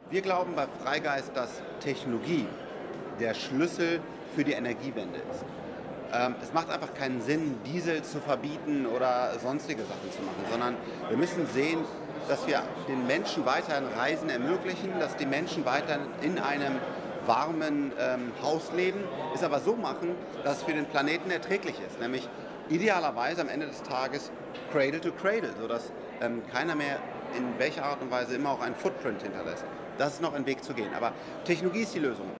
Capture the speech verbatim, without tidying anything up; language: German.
Wir glauben bei Freigeist, dass Technologie der Schlüssel für die Energiewende ist. Ähm, es macht einfach keinen Sinn, Diesel zu verbieten oder sonstige Sachen zu machen, sondern wir müssen sehen, dass wir den Menschen weiterhin Reisen ermöglichen, dass die Menschen weiterhin in einem warmen ähm, Haus leben, es aber so machen, dass es für den Planeten erträglich ist, nämlich idealerweise am Ende des Tages Cradle to Cradle, sodass ähm, keiner mehr in welcher Art und Weise immer auch einen Footprint hinterlässt. Das ist noch ein Weg zu gehen, aber Technologie ist die Lösung.